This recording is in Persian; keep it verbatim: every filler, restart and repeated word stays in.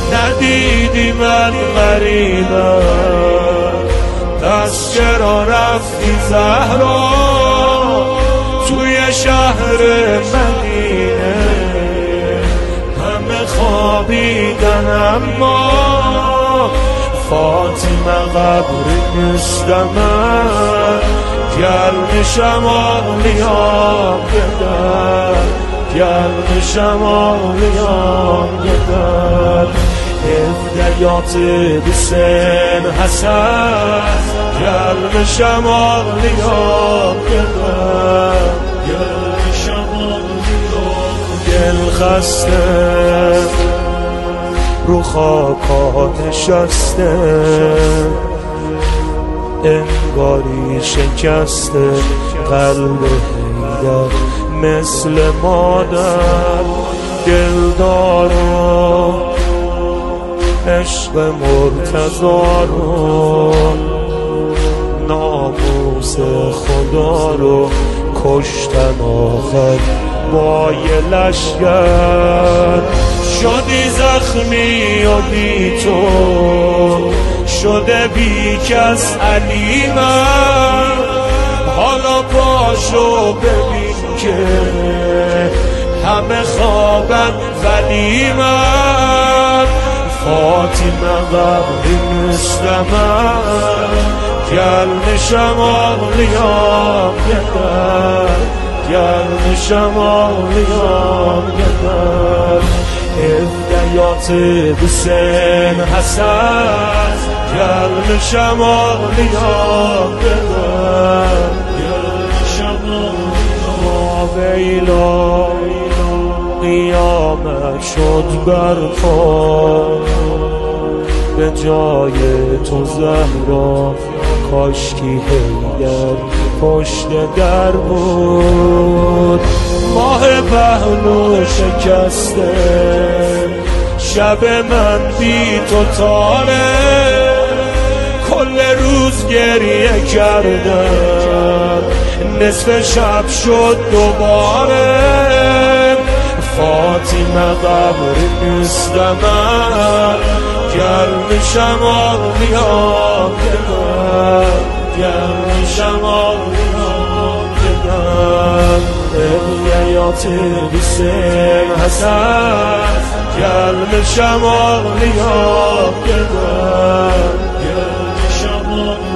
ندیدی من غریبم، پس چرا رفتی زهرا توی شهر مدینه؟ همه خوابیدن اما فاطمه قبری نیستم من، گرم شمالیام گدر، گرم شمالیام گدر. هفدیات بسن حسن، گرم شمالیام گدر، گرم شمالیام دل خسته رو خاکا نشسته، انگاری شکسته قلب حیدر مثل مادر. دلدار رو عشق مرتضی رو ناموس خدا رو کشتن آخر با یه لشگر. شدی زخمی و بی تو شده بی کس علیمم، حالا پاشو ببین که همه خوابن ولی من فاطمه قبری نیستم من، گرم شمالیام گدر، گرم شمالیام گدر. هفدیات بسن حسن، گرم شمالیام گدر، گرم شمالیام. ویلا قیامت شد برپا به جای تو زهرا، کاشکی حیدر پشت در بود. ماه پهلو شکسته شب من بی تو تاره، کل روز گریه کردم نصف شب شد دوباره. فاطمه قبری نیستم من، گرم شمالیام گدر، گرم شمالیام گدر. هفدیات بسن حسن، گرم شمالیام گدر، گرم شمالیام